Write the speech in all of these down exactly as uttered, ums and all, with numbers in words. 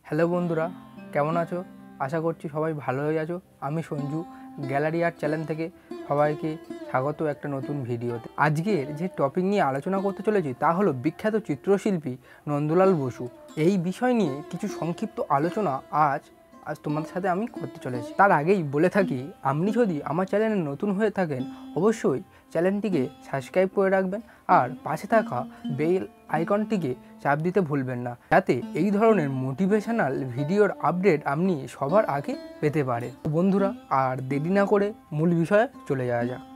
Hello বন্ধুরা, কেমন আছো? আশা করছি সবাই ভালোই আছো। আমি সঞ্জু, গ্যালারি আর্ট চ্যানেল থেকে সবাইকে স্বাগত একটা নতুন ভিডিওতে। আজকের যে টপিক নিয়ে আলোচনা করতে চলেছি তা হলো বিখ্যাত চিত্রশিল্পী নন্দলাল বসু। এই বিষয় নিয়ে কিছু সংক্ষিপ্ত আলোচনা আজ আজ তোমাদের সাথে আমি করতে চলেছি। তার আগেই বলে থাকি, আপনি যদি আমার চ্যানেলে নতুন হয়ে থাকেন অবশ্যই চ্যানেলটিকে সাবস্ক্রাইব করে রাখবেন আর পাশে থাকা বেল আইকনটিকে চাপ দিতে ভুলবেন না, যাতে এই ধরনের মোটিভেশনাল ভিডিওর আপডেট আপনি সবার আগে পেতে পারে। বন্ধুরা, আর দেরি না করে মূল বিষয়ে চলে যাওয়া যাক।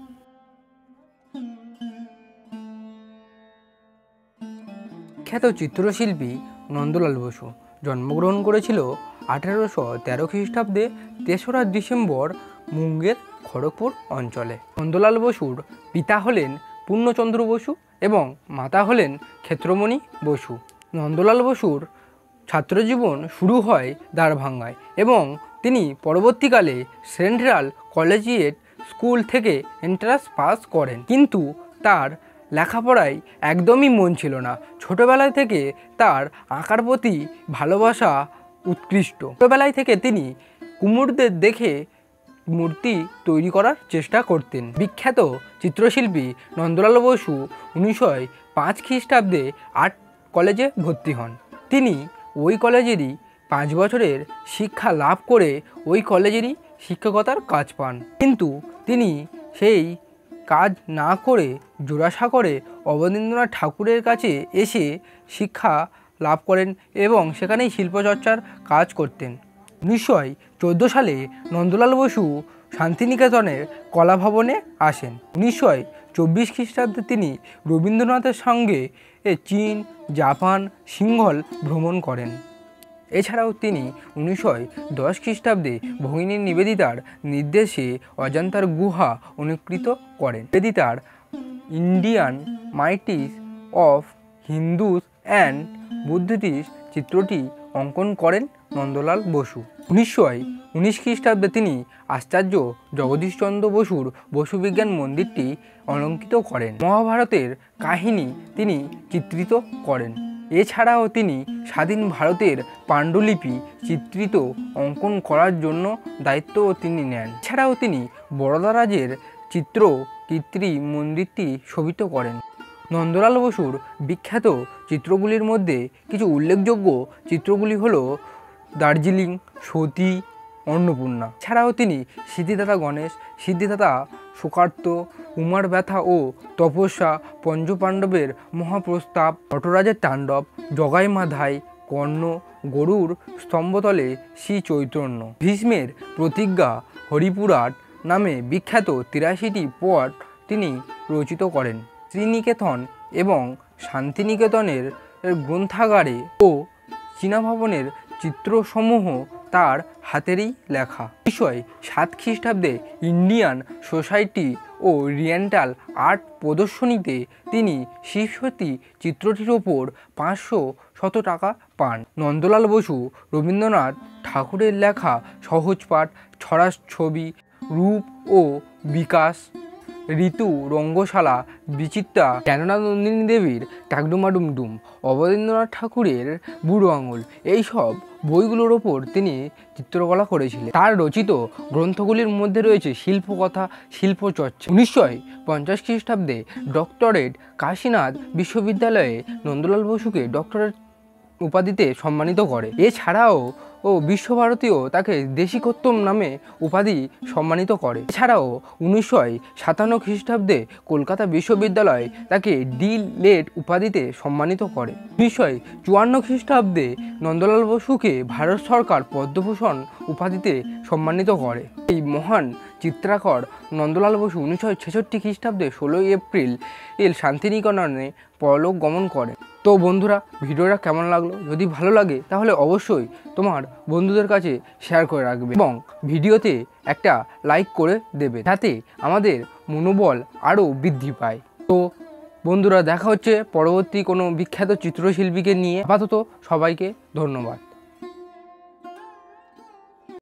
বিখ্যাত চিত্রশিল্পী নন্দলাল বসু জন্মগ্রহণ করেছিল আঠেরোশো তেরো খ্রিস্টাব্দে তেসরা ডিসেম্বর মুঙ্গের খড়গপুর অঞ্চলে। নন্দলাল বসুর পিতা হলেন পূর্ণচন্দ্র বসু এবং মাতা হলেন ক্ষেত্রমণি বসু। নন্দলাল বসুর ছাত্রজীবন শুরু হয় দ্বারভাঙ্গায় এবং তিনি পরবর্তীকালে সেন্ট্রাল কলেজিয়েট স্কুল থেকে এন্ট্রান্স পাস করেন, কিন্তু তার লেখাপড়ায় একদমই মন ছিল না। ছোটবেলায় থেকে তার আঁকার প্রতি ভালোবাসা উৎকৃষ্ট। ছোটবেলায় থেকে তিনি কুমোরদের দেখে মূর্তি তৈরি করার চেষ্টা করতেন। বিখ্যাত চিত্রশিল্পী নন্দলাল বসু উনিশশো পাঁচ খ্রিস্টাব্দে আর্ট কলেজে ভর্তি হন। তিনি ওই কলেজেরই পাঁচ বছরের শিক্ষা লাভ করে ওই কলেজেরই শিক্ষকতার কাজ পান, কিন্তু তিনি সেই কাজ না করে জোড়াসাঁকোরে অবনীন্দ্রনাথ ঠাকুরের কাছে এসে শিক্ষা লাভ করেন এবং সেখানেই শিল্পচর্চার কাজ করতেন। উনিশশো চোদ্দো সালে নন্দলাল বসু শান্তিনিকেতনের কলাভবনে আসেন। উনিশশো চব্বিশ খ্রিস্টাব্দে তিনি রবীন্দ্রনাথের সঙ্গে চীন, জাপান, সিংহল ভ্রমণ করেন। এছাড়াও তিনি উনিশশো দশ খ্রিস্টাব্দে ভগিনী নিবেদিতার নির্দেশে অজন্তার গুহা অনুকৃত করেন। নিবেদিতার Indian myths of Hindus and Buddhist চিত্রটি অঙ্কন করেন নন্দলাল বসু। উনিশশো উনিশ খ্রিস্টাব্দে তিনি আচার্য জগদীশচন্দ্র বসুর বসু বিজ্ঞান মন্দিরটি অলঙ্কৃত করেন। মহাভারতের কাহিনী তিনি চিত্রিত করেন। এছাড়াও তিনি স্বাধীন ভারতের পাণ্ডুলিপি চিত্রিত অঙ্কন করার জন্য দায়িত্বও তিনি নেন। এছাড়াও তিনি বরোদা রাজের চিত্র কীর্তি মন্দিরটি শোভিত করেন। নন্দলাল বসুর বিখ্যাত চিত্রগুলির মধ্যে কিছু উল্লেখযোগ্য চিত্রগুলি হলো দার্জিলিং, সতী, অন্নপূর্ণা। এছাড়াও তিনি সিদ্ধিদাতা গণেশ, সিদ্ধিদাতা শোকার্ত, উমার ব্যথা ও তপস্যা, পঞ্চপাণ্ডবের মহাপ্রস্তাব, নটরাজের তাণ্ডব, জগাই মাধাই, কর্ণ, গরুর স্তম্ভতলে শ্রী চৈতন্য, ভীষ্মের প্রতিজ্ঞা, হরিপুরাট নামে বিখ্যাত তিরাশিটি পট তিনি রচিত করেন। শ্রীনিকেতন এবং শান্তিনিকেতনের গ্রন্থাগারে ও চীনা ভবনের চিত্রসমূহ তার হাতেরই লেখা। উনিশশো সাত খ্রিস্টাব্দে Indian society oriental art প্রদর্শনীতে তিনি শিবসতী চিত্রটির ওপর পাঁচশো শত টাকা পান। নন্দলাল বসু রবীন্দ্রনাথ ঠাকুরের লেখা সহজপাঠ, ছড়া ছবি, রূপ ও বিকাশ, ঋতু, রঙ্গশালা, বিচিত্রা, জ্ঞাননা নন্দিনী দেবীর টাকডুমাডুমডুম, অবনীন্দ্রনাথ ঠাকুরের বুড়ো আঙুল, এইসব বইগুলোর ওপর তিনি চিত্রকলা করেছিলেন। তার রচিত গ্রন্থগুলির মধ্যে রয়েছে শিল্পকথা, শিল্পচর্চা। উনিশশো পঞ্চাশ খ্রিস্টাব্দে ডক্টরেট কাশীনাথ বিশ্ববিদ্যালয়ে নন্দলাল বসুকে ডক্টরেট উপাধিতে সম্মানিত করে। এছাড়াও ও বিশ্বভারতীও তাকে দেশিকোত্তম নামে উপাধি সম্মানিত করে। এছাড়াও উনিশশো সাতান্ন খ্রিস্টাব্দে কলকাতা বিশ্ববিদ্যালয় তাকে ডি লেট উপাধিতে সম্মানিত করে। উনিশশো চুয়ান্ন খ্রিস্টাব্দে নন্দলাল বসুকে ভারত সরকার পদ্মভূষণ উপাধিতে সম্মানিত করে। এই মহান চিত্রকর নন্দলাল বসু উনিশশো ছেষট্টি খ্রিস্টাব্দে ষোলোই এপ্রিল এল শান্তিনিকেতনে পরলোক গমন করে। তো বন্ধুরা, ভিডিওটা কেমন লাগলো? যদি ভালো লাগে তাহলে অবশ্যই তোমার বন্ধুদের কাছে শেয়ার করে রাখবে এবং ভিডিওতে একটা লাইক করে দেবে, যাতে আমাদের মনোবল আরও বৃদ্ধি পায়। তো বন্ধুরা, দেখা হচ্ছে পরবর্তী কোনো বিখ্যাত চিত্রশিল্পীকে নিয়ে। আপাতত সবাইকে ধন্যবাদ।